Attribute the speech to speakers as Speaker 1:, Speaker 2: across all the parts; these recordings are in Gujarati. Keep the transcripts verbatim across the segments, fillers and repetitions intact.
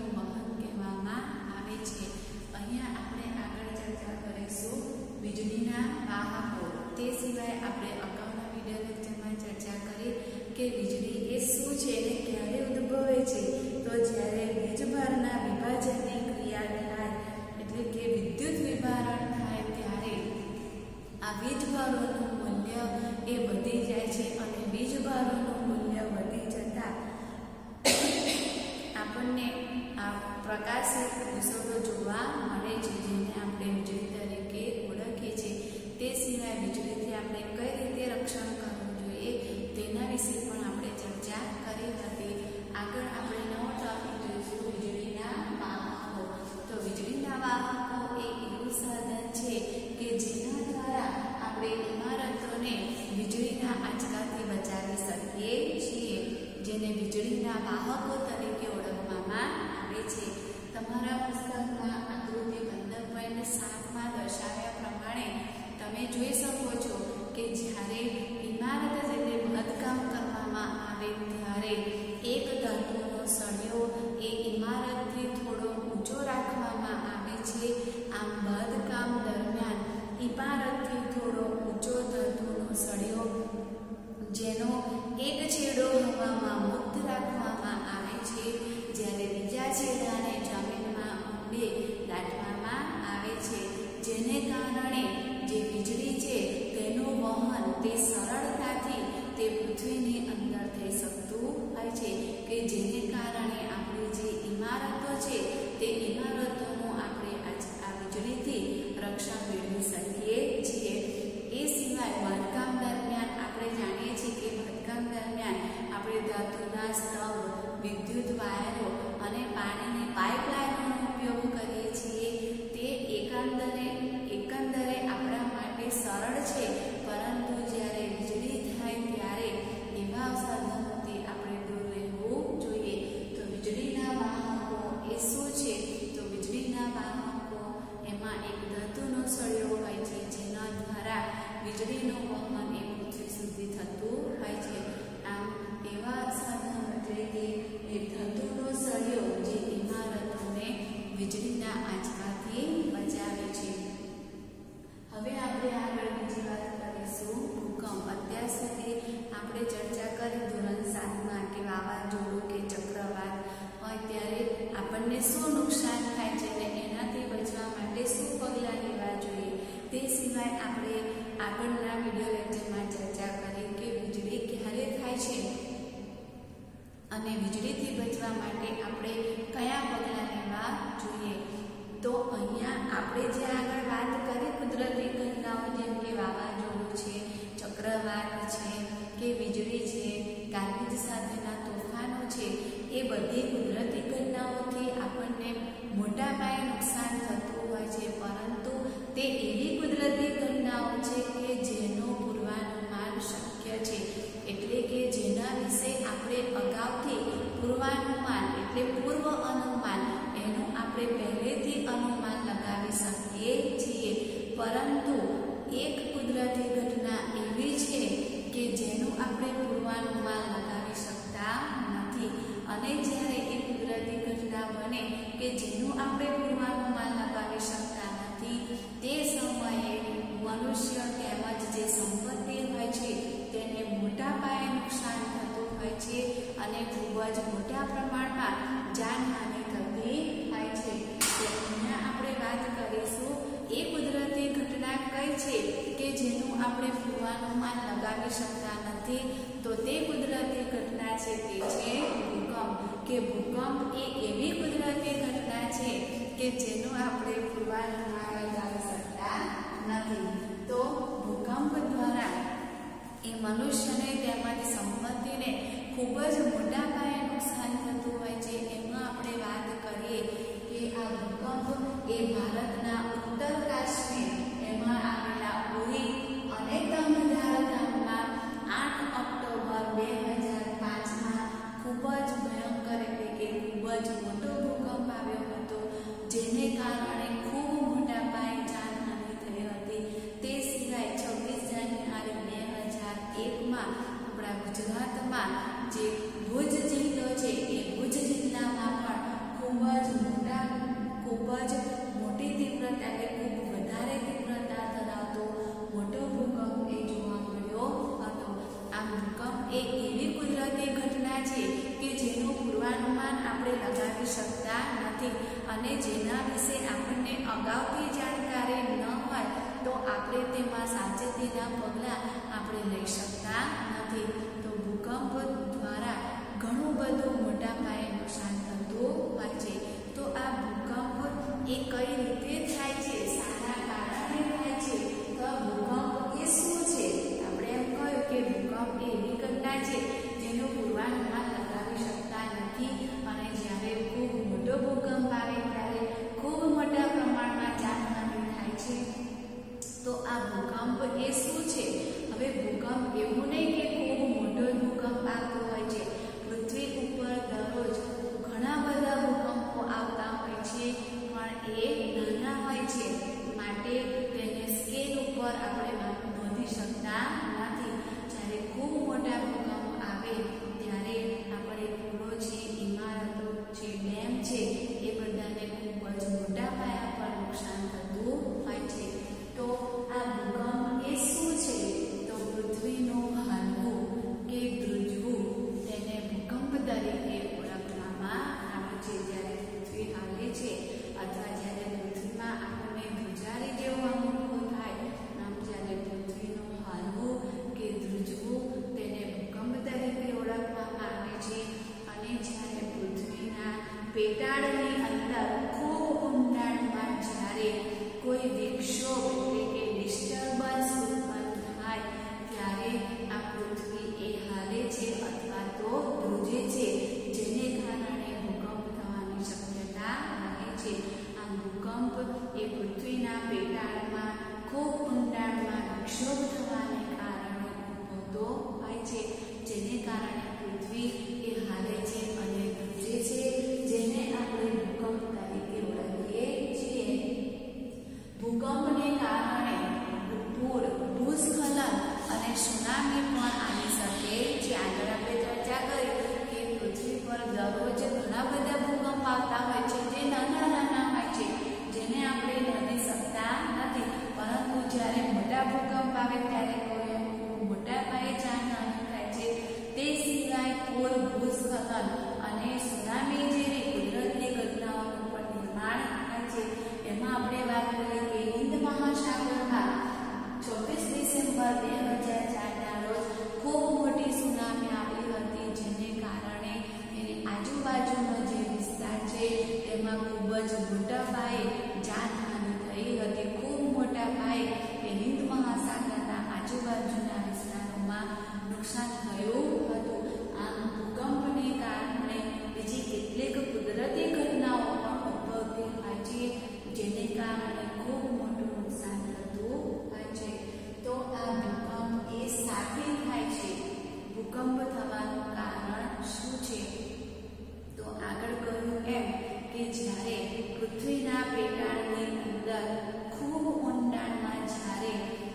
Speaker 1: જળનું વહન કહેવામાં આવે છે। અહીંયા આપણે આગળ ચર્ચા કરીશું વીજળીના વાહકો। તે સિવાય આપણે અગાઉના વિડિયો લેક્ચરમાં ચર્ચા કરી કે વીજળી એ શું છે અને ક્યારે ઉદ્ભવે છે। તો જ્યારે વીજભારના વિભાજનની ક્રિયા થાય એટલે કે વિદ્યુત વિભારણ થાય ત્યારે આ વીજભારોનું મૂલ્ય એ વધી જાય છે અને વીજભારોનું મૂલ્ય વધી જતા આપણને આ પ્રકાશિત વિષયો જોવા મળે છે, જેને આપણે વીજળી તરીકે ઓળખીએ છીએ। તે સિવાય વીજળીથી આપણે કઈ રીતે રક્ષણ કરવું જોઈએ તેના વિશે પણ આપણે ચર્ચા કરી હતી। આગળ આપણે નવો ટોપિક જોઈશું વીજળીના વાહકો। તો વીજળીના વાહકો એ એવું સાધન છે કે જેના દ્વારા આપણે ઇમારતોને વીજળીના આંચકાથી બચાવી શકીએ છીએ, જેને વીજળીના વાહકો તરીકે ઓળખવામાં આવે છે। તમારા પુસ્તકમાં આકૃતિ પંદર પોઈન્ટ સાતમાં દર્શાવ્યા પ્રમાણે તમે જોઈ શકો છો કે જ્યારે ઇમારત જેને બાંધકામ કરવામાં આવે ત્યારે એક ધાતુનો સળિયો એ ઇમારતથી થોડો ઊંચો રાખવામાં આવે છે। આમ બાંધકામ દરમિયાન ઇમારતથી થોડો ઊંચો ધાતુનો સળિયો જેનો એક છેડો હવામાં મુક્ત રાખવામાં આવે છે, જ્યારે બીજા છેડાને જમીનમાં ઊંડે દાટવામાં આવે છે, જેને કારણે જે વીજળી છે તેનું વહન તે સરળતાથી તે પૃથ્વીની અંદર થઈ શકતું હોય છે, કે જેને કારણે આપણી જે ઇમારતો છે તે ઇમારતોનું આપણે આ વીજળીથી રક્ષણ મેળવી શકીએ છીએ। એ સિવાય બાંધકામ દરમિયાન આપણે જાણીએ છીએ કે બાંધકામ દરમિયાન આપણે ધાતુના સ્તંભ, વિદ્યુત વાયરો અને પાણીની પાઇપલાઇનનો ઉપયોગ કરીએ છીએ। તે એકંદરે એકંદરે આપણા માટે સરળ છે, પરંતુ જ્યારે વીજળી થાય ત્યારે એવા સાધનોથી આપણે દૂર રહેવું જોઈએ। તો વીજળીના વાહકો એ શું છે? તો વીજળીના વાહકો એમાં એક ધાતુનો સળિયો હોય છે, જેના દ્વારા વીજળીનું વહન એ પૃથ્વી સુધી થતું હોય છે। આમ એવા સાધનો એટલે કે એક ધાતુનો સળિયો જે ઇમારતોને વીજળીના આંચકાથી બચાવે છે। હવે આપણે આગળ બીજી વાત કરીશું ભૂકંપ। અત્યાર સુધી આપણે ચર્ચા કરી ધોરણ સાતમાં કે વાવાઝોડું કે ચક્રવાત હોય ત્યારે આપણને શું નુકસાન થાય છે અને એનાથી બચવા માટે શું પગલાં લેવા જોઈએ। તે સિવાય આપણે આગળના વિડિયો લેક્ચરમાં ચર્ચા કરી કે વીજળી ક્યારે થાય છે અને વીજળીથી બચવા માટે આપણે કયા પગલાં લેવા જોઈએ। તો અહીંયા આપણે જે આગળ વાત કરી કુદરતી ઘટનાઓ જેમ કે વાવાઝોડું છે, ચક્રવાત છે કે વીજળી છે, ગાજવીજ સાથેના તોફાનો છે, એ બધી કુદરતી ઘટનાઓથી આપણને મોટા પાયે નુકસાન થતું હોય છે, પરંતુ તે એવી કુદરતી ઘટનાઓ છે કે જેનો પૂર્વાનુમાન શક્ય છે, એટલે કે જેના વિશે આપણે અગાઉથી પૂર્વાનુમાન એટલે પૂર્વ અનુમાન એનું આપણે પહેલેથી અનુમાન લગાવી શકીએ છીએ। પરંતુ એક કુદરતી ઘટના એવી છે કે જેનું આપણે પૂર્વાનુમાન લગાવી શકતા નથી, અને જ્યારે એ કુદરતી ઘટના બને કે જેનું આપણે પૂર્વાનુમાન લગાવી શકતા નથી તે સમયે મનુષ્ય તેમજ જે સંપત્તિ હોય છે તેને મોટા પાયે નુકસાન થતું હોય છે અને ખૂબ જ મોટા પ્રમાણમાં જાનહાનિ થતી હોય છે। તો અહીંયા આપણે વાત કરીશું એ કુદરતી ઘટના કઈ છે કે જેનું આપણે પૂર્વાનુમાન લગાવી શકતા નથી। તો તે કુદરતી ઘટના છે તે છે ભૂકંપ, કે ભૂકંપ એ એવી કુદરતી ઘટના છે કે જેનું આપણે પૂર્વાનુમાન લગાવી શકતા નથી। તો ભૂકંપ દ્વારા એ મનુષ્યને તેમજ સંપત્તિને ખૂબ જ મોટા પાયે નુકસાન થતું હોય છે। એમાં આપણે વાત કરીએ કે આ ભૂકંપ એ ભારતના ઉત્તર કાશ્મીર એમાં આવેલા ઉરી અને તંગધાર ગામમાં આઠ ઓક્ટોબર બે હજાર પાંચમાં ખૂબ જ ભયંકર એટલે કે ખૂબ જ મોટો ભૂકંપ આવ્યો હતો, જેને કારણે ખૂબ મોટા પાયે જાનહાનિ થઈ હતી। તે સિવાય છવ્વીસ જાન્યુઆરી બે હજાર એકમાં આપણા ગુજરાતમાં જે ભુજ જિલ્લો છે એ ભુજ જિલ્લામાં ખૂબ જ મોટી તીવ્રતા એટલે ખૂબ વધારે તીવ્રતા ધરાવતો મોટો ભૂકંપ એ જોવા મળ્યો હતો. આ ભૂકંપ એ એવી કુદરતી ઘટના છે કે જેનું પૂર્વાનુમાન આપણે લગાવી શકતા નથી અને જેના વિશે આપણને અગાઉથી જાણકારી ન હોય તો આપણે તેમાં સાવચેતીના પગલાં આપણે લઈ શકતા નથી. તો ભૂકંપ દ્વારા ઘણું બધું મોટા પાયે નુકસાન થતું હોય છે. તો આ ભૂકંપ એ કઈ રીતે થાય છે, શાના કારણે થાય છે, તો ભૂકંપ એ શું છે? આપણે એમ કહ્યું કે ભૂકંપ એ એવી ઘટના છે જેનું પૂર્વાનુમાન લગાવી શકતા નથી અને જ્યારે ખૂબ મોટો ભૂકંપ આવે ત્યારે ખૂબ મોટા પ્રમાણમાં જાનહાનિ થાય છે. તો આ ભૂકંપ એ શું છે? હવે ભૂકંપ એવું નહીં કે ખૂબ મોટો ભૂકંપ આવતો હોય છે. પૃથ્વી ઉપર દરરોજ ઘણા બધા ભૂકંપો આવતા હોય છે પણ એ નાના હોય છે માટે તેને સ્કેલ ઉપર આપણે નોંધી શકતા નથી. જ્યારે ખૂબ મોટા ભૂકંપ આવે ત્યારે આપણે પુલો છે, ઇમારતો છે, ડેમ છે એ બધાને ખૂબ જ મોટા પાયા પર નુકસાન થતું હોય છે. તો આ ભૂકંપ એ શું છે? તો પૃથ્વીનું હાલવું કે ધ્રુજવું તેને ભૂકંપ તરીકે ઓળખવામાં આવે છે. જ્યારે પૃથ્વી હાલે છે અથવા જ્યારે પૃથ્વીમાં આપણને ધ્રુજારી જેવું અનુભવ થાય, આમ જ્યારે પૃથ્વીનું હાલવું કે ધ્રુજવું તેને ભૂકંપ તરીકે ઓળખવામાં આવે છે. અને જ્યારે પૃથ્વીના પેટાળની અંદર ખૂબ ઊંડાણમાં જ્યારે કોઈ વિક્ષોભ એટલે કે ડિસ્ટર્બન્સ ઉત્પન્ન થાય ત્યારે આ પૃથ્વી એ હાલે છે અથવા તો ધ્રુજે છે, જેને કારણે ભૂકંપ થવાની શક્યતા રહે છે. આ ભૂકંપ એ પૃથ્વીના પેટાળમાં ખૂબ ઊંડાણમાં વિક્ષોભ થવાને કારણે ઉદ્ભવતો હોય છે, જેને કારણે પૃથ્વી એ હાલે છે અને ધ્રુજે છે, જેને આપણે ભૂકંપ તરીકે ઓળખીએ છીએ. ભૂકંપને કારણે પૂર, ભૂસ્ખલન અને સુનામી પણ આવી શકે છે. આગળ આપણે ચર્ચા કરી કે પૃથ્વી પર દરરોજ ઘણા બધા ભૂકંપ આવતા હોય છે જે નાના નાના હોય છે જેને આપણે નોંધી શકતા નથી, પરંતુ જ્યારે મોટા ભૂકંપ આવે ત્યારે કોઈ મોટા પાયે જાનહાનિ થાય છે. તે સિવાય પૂર, ભૂસ્ખલન અને સુનામી જેવી કુદરતી ઘટનાઓનું પણ નિર્માણ થાય છે. એમાં આપણે વાત કરીએ કે હિન્દ મહાસાગરમાં ચોવીસ ડિસેમ્બર બે હજાર ચાર ના રોજ ખૂબ મોટી સુનામી આવી હતી, જેને કારણે એની આજુબાજુનો જે વિસ્તાર છે તેમાં ખૂબ જ મોટા પાયે જાનહાનિ થઈ હતી. ખૂબ મોટા પાયે એ હિન્દ મહાસાગરના આજુબાજુના વિસ્તારોમાં નુકસાન થયું હતું. આમ ભૂકંપને કારણે બીજી કેટલીક કુદરતી ઘટનાઓ પણ ઉદ્ભવતી હોય છે, જેને કારણે ખૂબ મોટું નુકસાન થતું હોય છે. તો આ ભૂકંપ એ શાથી થાય છે? ભૂકંપ થવાનું કારણ શું છે? તો આગળ કહ્યું એમ કે જ્યારે પૃથ્વીના પેટાળની અંદર ખૂબ ઊંડાણમાં જ્યારે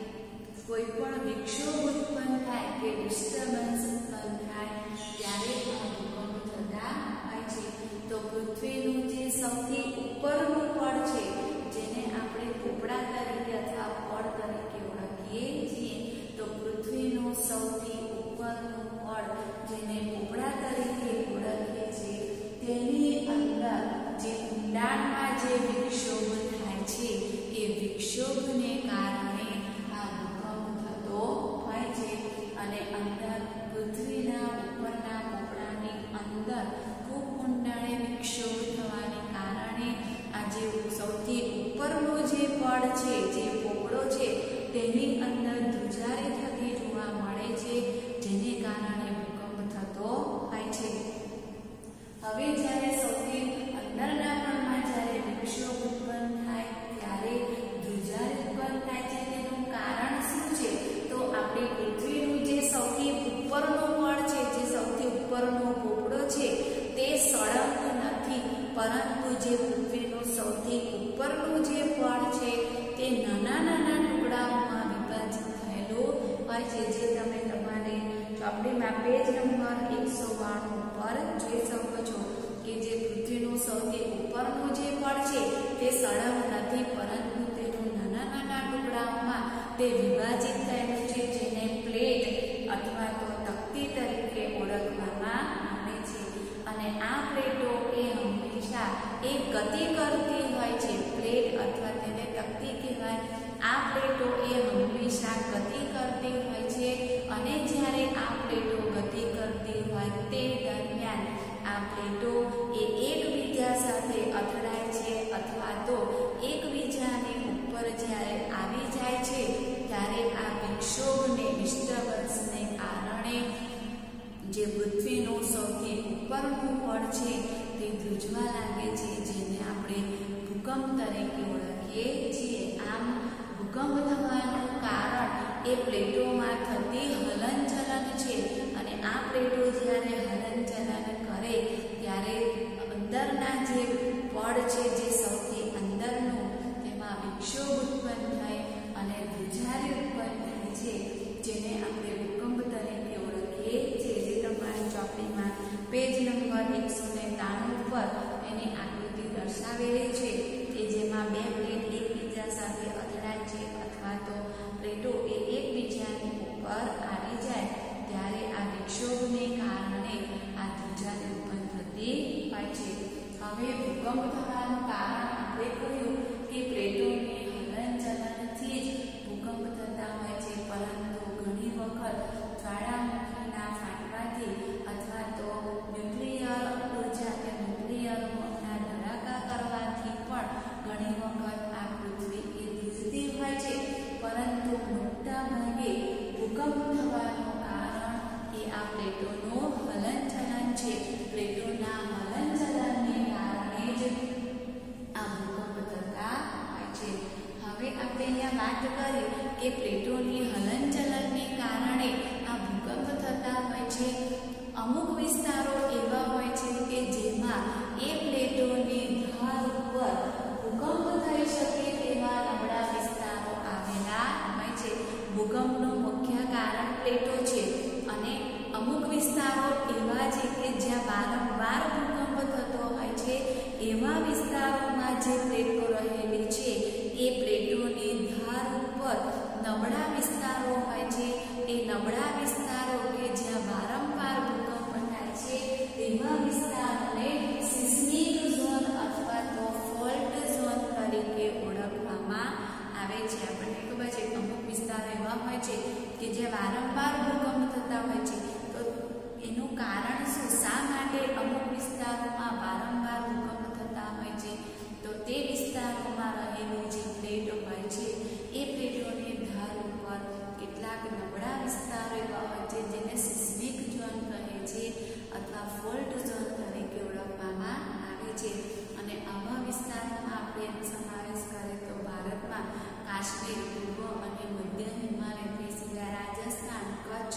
Speaker 1: કોઈ પણ વિક્ષોભ ઉત્પન્ન થાય કે ડિસ્ટર્બન્સ ઉત્પન્ન થાય ત્યારે આ ભૂકંપ થતા હોય છે. તો પૃથ્વીનું જે સૌથી ઉપરનું પડ છે જેને આપણે પોપડા તરીકે અથવા પડ તરીકે ઓળખીએ છીએ, તો પૃથ્વીનું સૌથી ઉપરનું પડ જેને પોપડા તરીકે ઓળખીએ છીએ તેની અંદર જે ઊંડાણમાં જે વિક્ષોભ થાય છે એ વિક્ષોભને કારણે આ ભૂકંપ થતો હોય છે. અને અંદર પૃથ્વીના ઉપરના પોપડાની અંદર ખૂબ ઊંડાણે વિક્ષોભ થવાને કારણે આ જે સૌથી ઉપરનો જે પડ છે, જે પોપડો છે, તેની અંદર ધ્રુજારી થતી જોવા મળે છે, જેને કારણે ભૂકંપ થતો હોય છે. હવે જ્યારે સૌથી અંદરના પડમાં જ્યારે વિક્ષોભ ઉત્પન્ન થાય ત્યારે ધ્રુજારી ઉત્પન્ન થાય છે. તેનું કારણ શું છે? તો આપણી પૃથ્વીનું જે સૌથી ઉપરનો પડ છે, જે સૌથી ઉપરનો પોપડો છે, તે સળંગ નથી, પરંતુ જે પૃથ્વીનું સૌથી ઉપરનું જે પડ છે તે નાના નાના ટુકડાઓમાં વિભાજિત થયેલું હોય છે, જે તમે તમારી ચોપડીમાં પેજ નંબર એકસો બાણું પર જોઈ શકો છો કે જે પૃથ્વીનું સૌથી ઉપરનું જે પડ છે સળંગ નથી, પરંતુ તેનું નાના નાના ટુકડાઓમાં તે વિભાજિત થયેલું છે, જેને પ્લેટ અથવા તો તકતી તરીકે ઓળખવામાં આવે છે. અને આ પ્લેટો એ હંમેશા એક ગતિ કરતી હોય છે. પ્લેટ અથવા તેને તકતી કહેવાય. આ પ્લેટો એ હંમેશા ગતિ કરતી હોય છે અને જ્યારે આ પ્લેટો ગતિ કરતી હોય તે દરમિયાન આ પ્લેટો એ એકબીજા સાથે અથડાય છે અથવા તો એકબીજાની ઉપર જ્યારે આવી જાય છે ત્યારે આ વિક્ષોભને ડિસ્ટર્બન્સને કારણે જે પૃથ્વીનું સૌથી ઉપરનું પડ છે તે ધ્રુજવા લાગે છે, જેને આપણે ભૂકંપ તરીકે ઓળખીએ છીએ. આમ ભૂકંપ થવાનું કારણ એ પ્લેટોમાં થતી હલનચલન છે અને આ પ્લેટો જ્યારે હલનચલન કરે ત્યારે અંદરના જે પડ છે, જે સૌથી અંદરનું, તેમાં વિક્ષોભ ઉત્પન્ન થાય અને ધ્રુજારી ઉત્પન્ન થાય છે, જેને આપણે ભૂકંપ તરીકે ઓળખીએ છીએ. જે તમારી ચોપડીમાં પેજ નંબર એકસો ને ત્રાણું પર એની આકૃતિ દર્શાવેલી છે કે જેમાં બે પ્લેટ એકબીજા સાથે અથડાય છે અથવા તો પ્લેટો એ એકબીજાની ઉપર આવી જાય ત્યારે આ વિક્ષોભને કારણે આ ધ્રુજારી ઉત્પન્ન થતી હોય છે. હવે ભૂકંપ થવાનું કારણ આપણે કહ્યું કે પ્લેટોની હલનચલનથી જ ભૂકંપ થતા હોય છે, પરંતુ ઘણી વખત જ્વાળામુખીના ફાટવાથી અથવા તો ન્યુક્લિયર ઉર્જા કે ન્યુક્લિયરના ધડાકા કરવાથી પણ ઘણી વખત આ પૃથ્વી એ ધ્રુજતી હોય છે. પરંતુ મોટા ભાગે ભૂકંપ થવાનું કારણ એ આ પ્લેટોનું હલનચલન છે. પ્લેટોના હલનચલનને કારણે જ આ ભૂકંપ થતા હોય છે. હવે આપણે અહીંયા વાત કરી કે પ્લેટોની હલનચલનને કારણે આ ભૂકંપ થતા હોય છે. અમુક વિસ્તારો એવા હોય છે કે જેમાં એ પ્લેટોની ધાર ઉપર ભૂકંપ થઈ શકે તેવા નબળા વિસ્તારો આવેલા હોય છે. ભૂકંપનું મુખ્ય કારણ પ્લેટો છે અને અમુક વિસ્તારો એવા છે કે જ્યાં વારંવાર ભૂકંપ થતો હોય છે. એવા વિસ્તારોમાં જે પ્લેટો રહેલી છે એ પ્લેટોની ધાર ઉપર નબળા વિસ્તારો હોય છે. એ નબળા વિસ્તારો કે જ્યાં વારંવાર ભૂકંપ થાય છે એવા વિસ્તારોને સિસ્મિક ઝોન અથવા તો ફોલ્ટ ઝોન તરીકે ઓળખવામાં આવે છે. આપણને ખબર છે કે અમુક વિસ્તારો એવા હોય છે કે જે વારંવાર ભૂકંપ થતા હોય છે. તો એનું કારણ શું, શા માટે અમુક વિસ્તારોમાં વારંવાર ભૂકંપ થતા હોય છે? તો તે વિસ્તારોમાં રહેલી જે પ્લેટો હોય છે એ પ્લેટોની ધાર ઉપર કેટલાક નબળા વિસ્તારો એવા હોય છે જેને સિસ્મિક ઝોન કહે છે અથવા ફોલ્ટ ઝોન તરીકે ઓળખવામાં આવે છે. અને આવા વિસ્તારોમાં આપણે એનો સમાવેશ કરીએ તો ભારતમાં કાશ્મીર, પૂર્વ અને મધ્ય હિમાલયથી સિવાય રાજસ્થાન, કચ્છ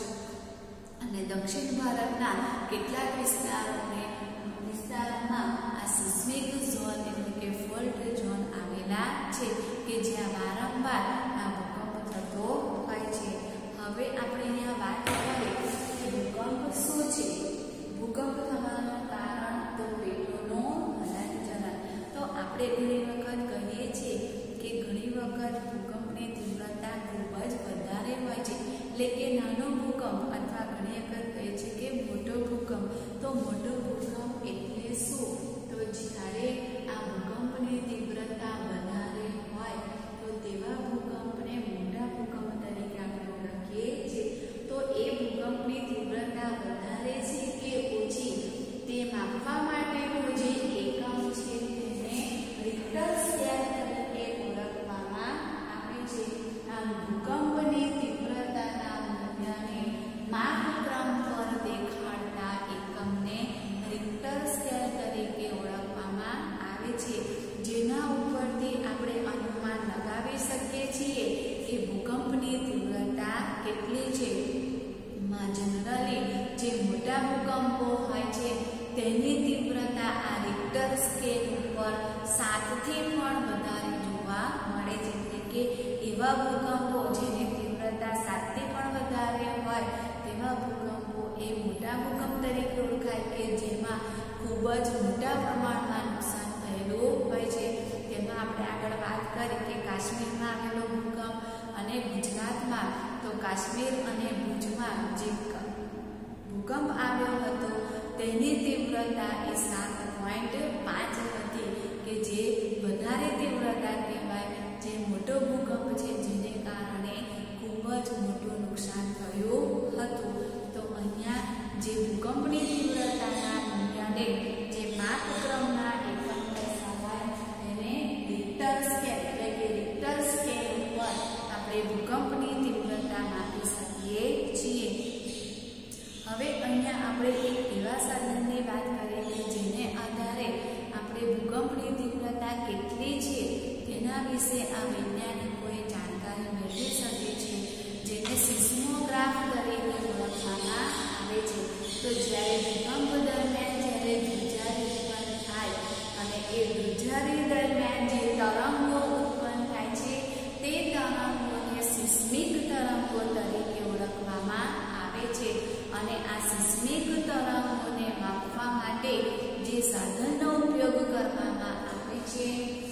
Speaker 1: અને દક્ષિણ ભારતના કેટલાક વિસ્તારોને વિસ્તારોમાં આ સિસ્મિક ઝોન એટલે કે ફોલ્ટ ઝોન આવેલા છે કે જ્યાં વારંવાર આ ભૂકંપ થતો હોય છે. હવે આપણે અહીંયા વાત કરીએ કે ભૂકંપ શું છે. ભૂકંપ થવાનું કારણ તો પ્લેટોનું હલનચલન. તો આપણે ઘણી વખત કહીએ છીએ કે ઘણી વખત ભૂકંપની તીવ્રતા ખૂબ જ વધારે હોય છે, એટલે કે નાનો ભૂકંપ અથવા ઘણી વખત કહે છે કે મોટો ભૂકંપ. તો મોટો ભૂકંપ એટલે શું? તો જ્યારે આ ભૂકંપની તીવ્રતા વધારે હોય તો તેવા ભૂકંપને મોટા ભૂકંપ તરીકે આપણે ઓળખીએ છીએ. તો એ ભૂકંપની તીવ્રતા વધારે છે કે ઓછી તે માપવા માટેનું જે એકમ છે તેને રિક્ટર સ્કેલ તરીકે ઓળખવામાં આવે છે. આમ ભૂકંપની તીવ્રતાના મૂલ્યને માપક્રમ પર દેખાડતા એકમને રિક્ટર સ્કેલ તરીકે ઓળખવામાં આવે છે, જેના ઉપરથી આપણે અનુમાન લગાવી શકીએ છીએ કે ભૂકંપની તીવ્રતા કેટલી છે. જનરલી જે મોટા ભૂકંપો હોય છે તેની તીવ્રતા આ રિક્ટર સ્કેલ ઉપર સાતથી પણ વધારે જોવા મળે છે. એટલે કે એવા ભૂકંપો જેની તીવ્રતા સાતથી પણ વધારે હોય તેવા ભૂકંપો એ મોટા ભૂકંપ તરીકે ઓળખાય કે જેમાં ખૂબ જ મોટા પ્રમાણમાં નુકસાન થયેલું હોય છે. તેમાં આપણે કાશ્મીરમાં આવેલો ભૂકંપ અને ગુજરાતમાં તો કાશ્મીર અને ભુજમાં જે ભૂકંપ આવ્યો હતો તેની તીવ્રતા એ સાત પોઈન્ટ પાંચ હતી કે જે વધારે તીવ્રતા કહેવાય, જે મોટો ભૂકંપ છે જેને કારણે ખૂબ જ મોટું નુકસાન થયું હતું. તો અહીંયા જે ભૂકંપની તીવ્રતાના મૂલ્યને જે માપક્રમના એકમ દર્શાવાય તેને રિક્ટર સ્કેલ એટલે કે રિક્ટર સ્કેલ ઉપર આપણે ભૂકંપની તીવ્રતા માપી શકીએ છીએ. હવે અહીંયા આપણે એક એવા સાધનની વાત કરીએ કે જેને આધારે આપણે ભૂકંપની તીવ્રતા કેટલી છે તેના વિશે આ વૈજ્ઞાનિકોએ જાણકારી મેળવી શકે છે, જેને સિસ્મોગ્રાફ તરીકે ઓળખવામાં આવે છે. તો જ્યારે ભૂકંપ દરમિયાન જ્યારે ધ્રુજારી ઉત્પન્ન થાય અને એ ધ્રુજારી દરમિયાન જે તરંગો ઉત્પન્ન થાય છે તે તરંગોને સિસ્મિક તરંગો તરીકે ઓળખવામાં આવે છે. અને આ સિસ્મિક તરંગોને માપવા માટે જે સાધનનો ઉપયોગ કરવામાં આવે છે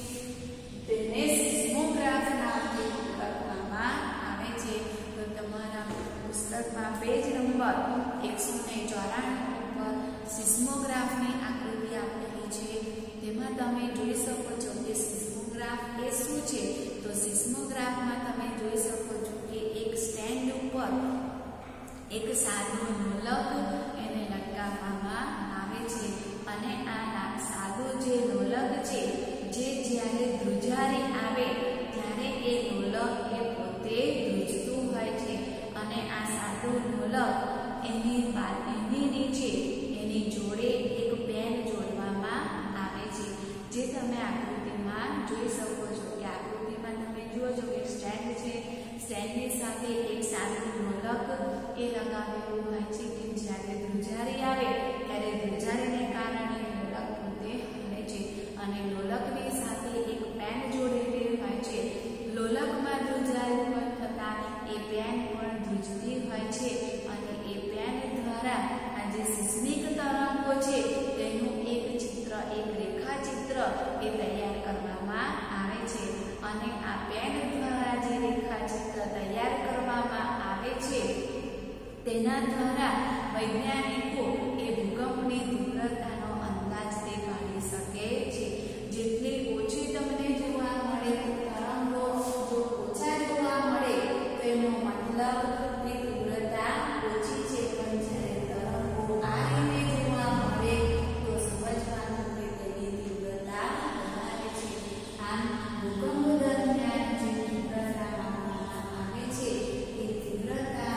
Speaker 1: તેને સિસ્મોગ્રાફ નામથી ઓળખવામાં આવે છે. તો તમારા પુસ્તકમાં પેજ નંબર એકસો ને ચોરાણું ઉપર સિસ્મોગ્રાફની આકૃતિ આપેલી છે. તેમાં તમે જોઈ શકો છો કે સિસ્મોગ્રાફ એ શું છે. તો સિસ્મોગ્રાફમાં તમે જોઈ શકો છો કે એક સ્ટેન્ડ ઉપર એક સાદું નોલક એને લટકાવવામાં આવે છે અને આ સાદું જે નોલક છે જે જ્યારે ધ્રુજારી આવે ત્યારે એ નોલક એ પોતે ધ્રુજતું હોય છે અને આ સાદું નોલક એની એની નીચે એની જોડે એક પેન જોડવામાં આવે છે, જે તમે આકૃતિમાં જોઈ શકો છો. કે આકૃતિમાં તમે જુઓ છો કે સ્ટેન્ડ છે, સ્ટેન્ડની સાથે એક સાદું નોલક એ લગાવેલું હોય છે કે જ્યારે ધ્રુજારી આવે ત્યારે ધ્રુજારીને કારણે નોલક પોતે હલે છે અને નોલકની સાથે એક પેન જોડેલી હોય છે. લોલકમાં ધ્રુજારી ઉત્પન્ન થતા એ પેન પણ ધ્રુજતી હોય છે અને એ પેન દ્વારા આ જે સિસ્મિક તરંગો છે તેનું એક ચિત્ર, એક રેખાચિત્ર એ તૈયાર કરવામાં આવે છે અને આ પેન દ્વારા જે રેખાચિત્ર તૈયાર કરવામાં આવે છે તેના દ્વારા વૈજ્ઞાનિકો એ ભૂકંપની તીવ્રતાનો અંદાજ તે કાઢી શકે છે. જેટલી ઓછી તમને જોવા મળે તરંગો જો ઓછા જોવા મળે તો એનો મતલબ કે તીવ્રતા ઓછી છે, પણ જ્યારે તરંગો આ રીતે જોવા મળે તો સમજવાનું કે તેની તીવ્રતા વધારે છે. આમ ભૂકંપ દરમિયાન જે તીવ્રતા માપવામાં આવે છે એ તીવ્રતા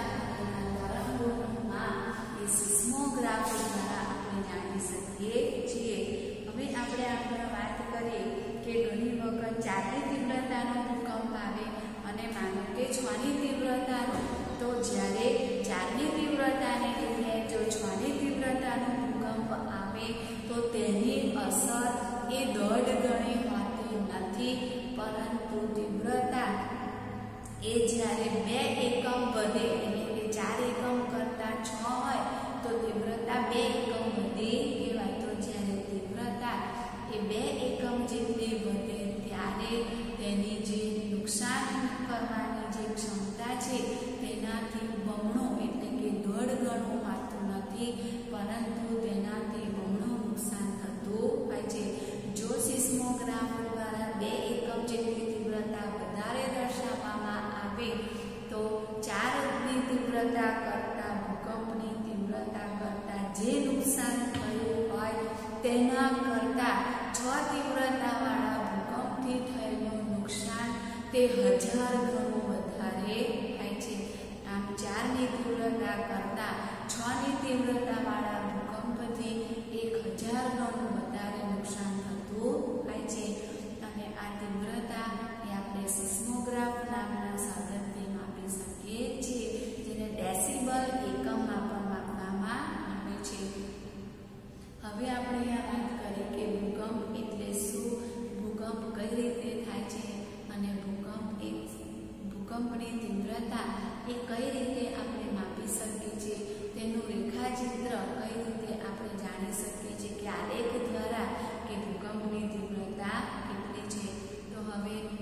Speaker 1: સિસ્મોગ્રાફ દ્વારા આપણે જાણી શકીએ છીએ. હવે આપણે આપણે વાત કરીએ કે ઘણી વખત ચારની તીવ્રતાનો ભૂકંપ આવે અને માનો કે છ ની તીવ્રતાનો, તો જ્યારે ચારની તીવ્રતાને જગ્યાએ જો છ ની તીવ્રતાનો ભૂકંપ આવે તો તેની અસર એ દોઢ ગણી હોતી નથી, પરંતુ તીવ્રતા એ જ્યારે બે એકમ વધે એટલે કે ચાર એકમ કરતા છ હોય તો તીવ્રતા બે એકમ વધી કહેવાય. તો જ્યારે તીવ્રતા એ બે એકમ જેટલી વધે ત્યારે તેની જે નુકસાન કરવાની જે ક્ષમતા છે તેનાથી બમણું એટલે કે દોઢ ગણું માત્ર નથી, પરંતુ તેનાથી બમણું નુકસાન થતું હોય છે. જો સિસ્મોગ્રાફ દ્વારા બે એકમ જેટલી તીવ્રતા વધારે દર્શાવવામાં આવે તો ચારની તીવ્રતા કરતા ભૂકંપની તીવ્રતા કરતા જે નુકસાન થયું હોય તેના કરતા છ તીવ્રતાવાળા ભૂકંપથી થયેલું નુકસાન તે હજાર ગણું વધારે થાય છે. આમ ચારની તીવ્રતા કરતા છ ની તીવ્રતાવાળા ભૂકંપથી એક હજાર ગણું વધારે નુકસાન થતું હોય છે. અને આ તીવ્રતા એ આપણે સિસ્મોગ્રાફ નામના સાધનથી માપી શકીએ છીએ, જેને ડેસિબલ એકમમાં પણ માપવામાં આવે છે. હવે આપણે અહીંયા વાત કરીએ કે ભૂકંપ એટલે શું, ભૂકંપ કઈ રીતે થાય છે અને ભૂકંપ એ ભૂકંપની તીવ્રતા એ કઈ રીતે આપણે માપી શકીએ છીએ, તેનું રેખાચિત્ર કઈ રીતે આપણે જાણી શકીએ છીએ કે આલેખ દ્વારા કે ભૂકંપની તીવ્રતા કેટલી છે. તો હવે ભૂકંપ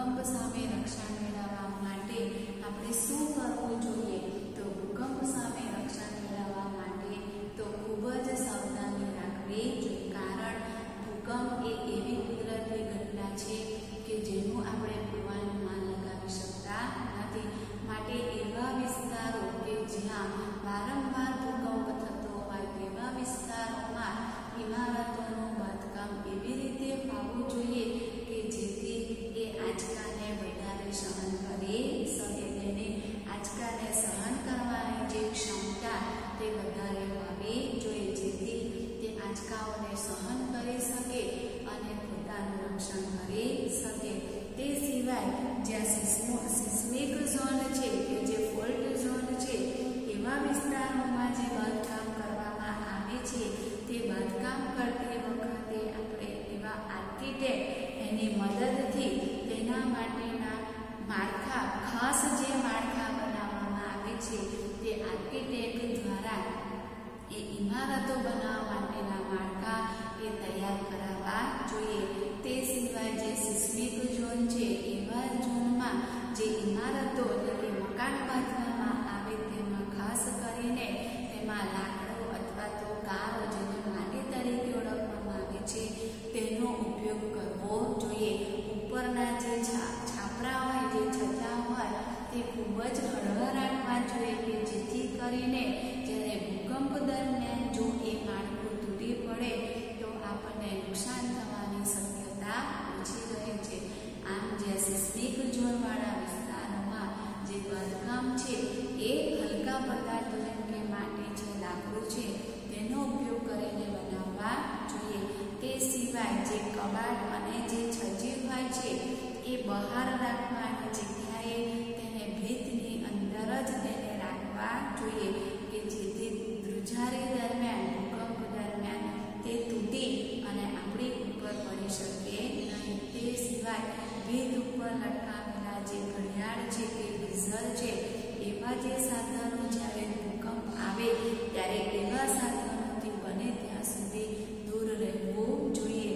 Speaker 1: ભૂકંપ સામે રક્ષણ મેળવવા માટે આપણે શું કરવું જોઈએ? તો ભૂકંપ સામે રક્ષણ મેળવવા માટે તો ખૂબ જ સાવધાની રાખવી જોઈએ, કારણ ભૂકંપ એ એવી કુદરતી ઘટના છે કે જેનું આપણે પૂર્વાનુમાન લગાવી શકતા નથી. માટે એવા વિસ્તારો કે જ્યાં વારંવાર ભૂકંપ થતો હોય તેવા વિસ્તારોમાં ઇમારતોનું બાંધકામ એવી રીતે હોવું જોઈએ કે જેથી એ આંચકાને વધારે સહન કરી શકે. તેને આંચકાને સહન કરવાની જે ક્ષમતા તે વધારે હોવી જોઈએ, જેથી તે આંચકાઓને સહન કરી શકે અને પોતાનું રક્ષણ કરી શકે. તે સિવાય જ્યાં સિસ્મિક ઝોન છે કે જે ફોલ્ટ ઝોન છે એવા વિસ્તારોમાં જે બાંધકામ કરવામાં આવે છે તે બાંધકામ કરતી વખતે આપણે એવા આર્કિટેક્ટ એની મદદથી તેના માટેના માળખા, ખાસ જે માળખા બનાવવામાં આવે છે તે આર્કિટેક્ટ દ્વારા એ ઇમારતો બનાવવા માટેના માળખા એ તૈયાર કરાવવા જોઈએ. તે સિવાય જે સિસ્મિક ઝોન છે એવા ઝોનમાં જે ઇમારતો એટલે કે મકાન બાંધવામાં આવે તેમાં ખાસ કરીને તેમાં લાકડો અથવા તો કારો, જેને માટી તરીકે ઓળખવામાં આવે છે, તેનો ઉપયોગ કરવો જોઈએ. ઉપરના જે છાપરા હોય, જે છત્રા હોય તે ખૂબ જ હળવા રાખવા જોઈએ કે જેથી કરીને જ્યારે ભૂકંપ દરમિયાન જો એ માળખું તૂટી પડે તો આપણને નુકસાન થવાની શક્યતા ઓછી રહે છે. આમ જે સિસ્મિક ઝોનવાળા વિસ્તારોમાં જે બાંધકામ છે એ હલકા પદાર્થો જેમ કે માટી છે, લાકડું છે, તેનો ઉપયોગ કરીને બનાવવા જોઈએ. તે સિવાય જે કબાટ અને જે છજ્જી હોય છે એ બહાર રાખવાની જગ્યાએ તેને ભીતની અંદર જ તેને રાખવા જોઈએ કે જેથી ધ્રુજારી દરમિયાન, ભૂકંપ દરમિયાન તે તૂટી અને આપણી ઉપર પડી શકે નહીં. તે સિવાય ભીત ઉપર લટકાવેલા જે ઘડિયાળ છે કે ડીઝલ છે એવા જે સાધનો જ્યારે ભૂકંપ આવે ત્યારે એવા સાધનોથી બને ત્યાં સુધી દૂર રહેવું જોઈએ.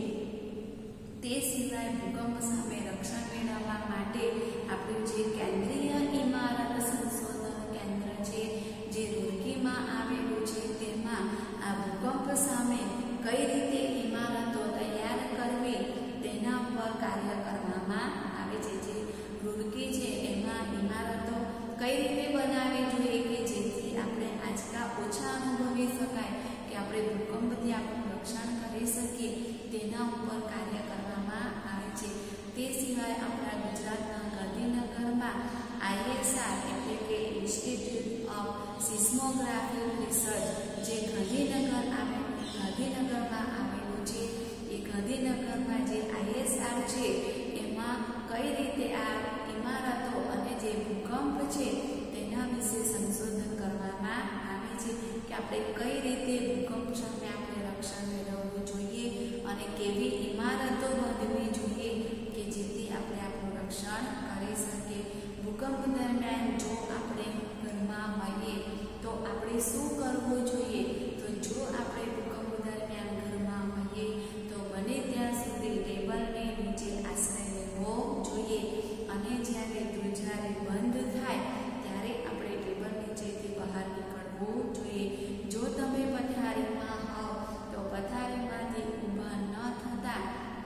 Speaker 1: તે સિવાય ભૂકંપ સામે રક્ષણ મેળવવા માટે આપણું જે કેન્દ્રીય ઇમારત સંશોધન કેન્દ્ર છે જે રૂરકીમાં આવેલું છે, તેમાં આ ભૂકંપ સામે કઈ રીતે ઇમારતો તૈયાર કરવી તેના પર કાર્ય કરવામાં આવે છે. જે રૂરકી છે એમાં ઇમારતો કઈ રીતે બનાવવી જોઈએ કે જેથી આપણે આંચકા ઓછા અનુભવી શકાય, કે આપણે ભૂકંપથી આપણું રક્ષણ કરી શકીએ, તેના ઉપર કાર્ય કરવામાં આવે છે. તે સિવાય આપણા ગુજરાતના ગાંધીનગરમાં આઈએસઆર એટલે કે ઇન્સ્ટિટ્યૂટ ઓફ સિસ્મોગ્રાફી રિસર્ચ જે ગાંધીનગર આવેલું ગાંધીનગરમાં આવેલું છે, એ ગાંધીનગરમાં જે આઈએસઆર છે એમાં કઈ રીતે આ ઇમારતો અને જે ભૂકંપ છે તેના વિશે સંશોધન કરવામાં આવે છે કે આપણે કઈ રીતે ભૂકંપ સામે આપણે રક્ષણ મેળવવું જોઈએ અને કેવી ઇમારતો બાંધવી જોઈએ કે જેથી આપણે આપણું રક્ષણ કરી શકીએ. ભૂકંપ દરમિયાન જો આપણે ઘરમાં હોઈએ તો આપણે શું કરવું જોઈએ? તો જો આપણે ભૂકંપ દરમિયાન ઘરમાં હોઈએ તો બને ત્યાં સુધી ટેબલને નીચે આશ્રય લેવો જોઈએ અને જ્યારે ધ્રુજારી બંધ થાય ત્યારે આપણે ટેબલ નીચેથી બહાર નીકળવું જોઈએ. જો તમે પથારીમાં હોવ તો પથારીમાંથી ઊભા ન થતા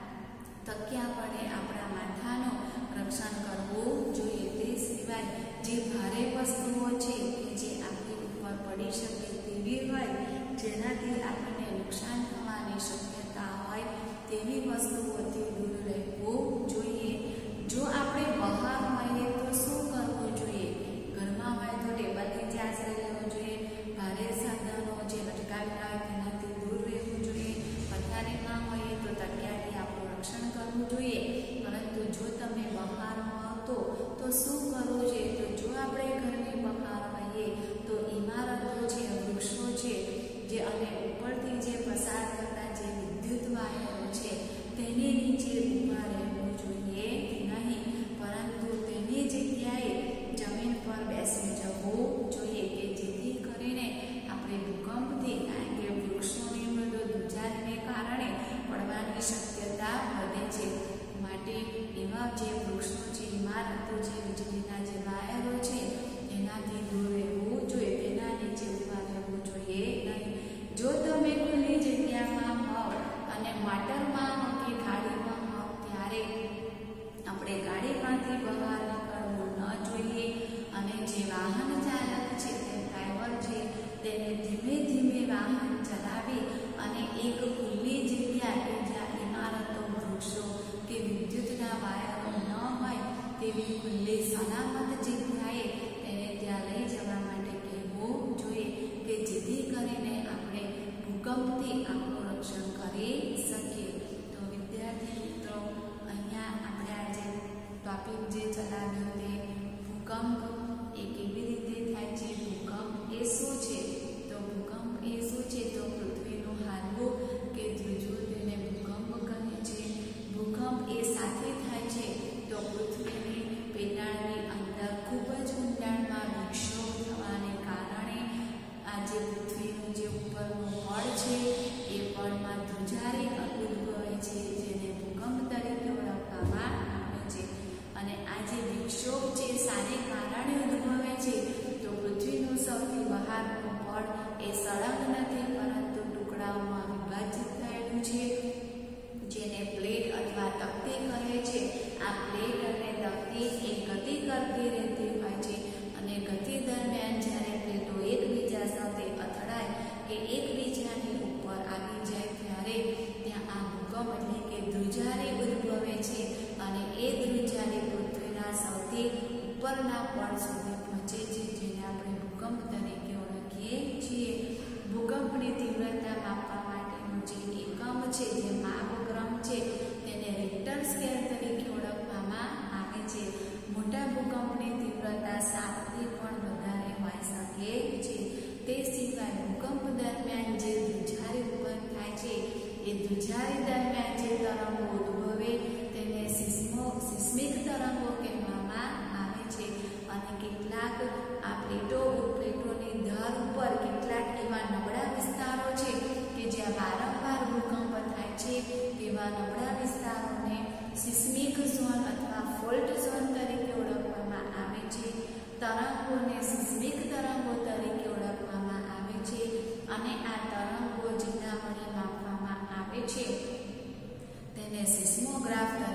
Speaker 1: તકિયા વડે આપણા માથાનું રક્ષણ કરવું જોઈએ. તે સિવાય જે ભારે વસ્તુઓ છે કે જે આપણી ઉપર પડી શકે તેવી હોય, જેનાથી આપણને નુકસાન થવાની શક્યતા હોય તેવી વસ્તુઓથી દૂર રહેવું જોઈએ. જો આપણે બહાર હોઈએ તો શું કરવું જોઈએ? ઘરમાં હોય તો ટેબલ નીચે આશ્રય લેવો જોઈએ, ભારે સાધનો જે લટકાવેલા હોય તેનાથી દૂર રહેવું જોઈએ, પથારીમાં હોઈએ તો તકિયાથી આપણું રક્ષણ કરવું જોઈએ. પરંતુ જો તમે બહાર હો તો તો શું કરવું જોઈએ? તો જો આપણે ઘરની બહાર હોઈએ તો ઇમારતો છે, વૃક્ષો છે જે અને ઉપરથી જે પસાર થતા જે વિદ્યુત વાયરો છે તેની નીચે ઊભા રહેવું જોઈએ નહીં, પરંતુ તેની જગ્યાએ જમીન પર બેસી જવું જોઈએ કે જેથી કરીને આપણે ભૂકંપથી, કારણ કે વૃક્ષોની મૃદુ ધ્રુજારીને કારણે પડવાની શક્યતા વધે છે. માટે એવા જે વૃક્ષો છે ઇમારતો છે, વીજળીના જે વાયરો છે એનાથી દૂર રહેવું જોઈએ, તેના નીચે ઉભા રહેવું જોઈએ નહીં. જો તમે ખુલ્લી જગ્યામાં હોવ અને મોટરમાં હો કે ગાડીમાં હોવ ત્યારે આપણે ગાડીમાંથી બહાર નીકળવું ન જોઈએ. અને જે વાહન ચાલક છે તે ડ્રાઈવર છે તેને ધીમે ધીમે વાહન ચલાવી અને એક ખુલ્લી જગ્યા કે જ્યાં ઇમારતો, વૃક્ષો કે વિદ્યુતના વાયરો ન હોય તેવી ખુલ્લી સલામત જગ્યાએ તેને ત્યાં લઈ જવા માટે કહેવું જોઈએ કે જેથી કરીને આપણે ભૂકંપથી આપણું રક્ષણ કરી શકીએ. તો વિદ્યાર્થી મિત્રો, અહીંયા આપણે આજે ટોપિક જે ચલાવ્યો તે ભૂકંપ એ કેવી રીતે થાય છે, ભૂકંપ એ શું છે. તો ભૂકંપ એ શું છે? તો પૃથ્વીનું હાલવું કે ધ્રુજવું તેને ભૂકંપ કહે છે. ભૂકંપ એ સાથે થાય છે તો પૃથ્વીની પેટાળની અંદર ખૂબ જ ઊંડાણમાં વિક્ષોભ થવાને કારણે આ જે પૃથ્વીનું જે ઉપરનું પડ છે એ પડમાં ધ્રુજારી ઉદ્ભવે છે, જેને ભૂકંપ તરીકે ઓળખવામાં આવે છે. અને આ જે વિક્ષોભ છે શાને કારણે ઉદ્ભવે છે? તો પૃથ્વીનું સૌથી બહારનું પડ એ સળંગ નથી પરંતુ ટુકડાઓમાં વિભાજિત થયેલું છે, જેને પ્લેટ અથવા તકતી કહે છે. આ પ્લેટ અને તકતી એ ગતિ કરતી રહેતી હોય છે અને ગતિ દરમિયાન જ્યારે પ્લેટો એકબીજા સાથે અથડાય કે એકબીજાની ઉપર આવી જાય ત્યારે ત્યાં આ ભૂકંપ એટલે કે ધ્રુજારી ઉદ્ભવે છે અને એ ધ્રુજારી પૃથ્વીના સૌથી ઉપરના પડ સુધી પહોંચે છે, જેને આપણે ભૂકંપ તરીકે ઓળખીએ છીએ. ભૂકંપની તીવ્રતા માપવા માટેનું જે એકમ છે, જે માપક્રમ છે, તેને રિક્ટર સ્કેલ તરીકે ઓળખવામાં આવે છે. મોટા ભૂકંપની તીવ્રતા સાતથી પણ વધારે હોઈ શકે છે. તે સિવાય ભૂકંપ દરમિયાન જે ધ્રુજારી ઉત્પન્ન થાય છે એ ધ્રુજારી દરમિયાન જે તરંગો ઉદ્ભવે તેને સિસ્મો સિસ્મિક તરંગો કહેવામાં આવે છે. અને કેટલાક આ પ્લેટો પ્લેટોની ધર ઉપર કેટલાક એવા નબળા વિસ્તારો છે કે જ્યાં વારંવાર ભૂકંપ થાય છે, તેવા નબળા વિસ્તારોને સિસ્મિક ઝોન અથવા ફોલ્ટ ઝોન તરીકે ઓળખવામાં આવે છે. તરંગોને સિસ્મિક તરંગો તરીકે ઓળખવામાં આવે છે અને આ તરંગો જેના વડે માપવામાં આવે છે તેને સિસ્મોગ્રાફ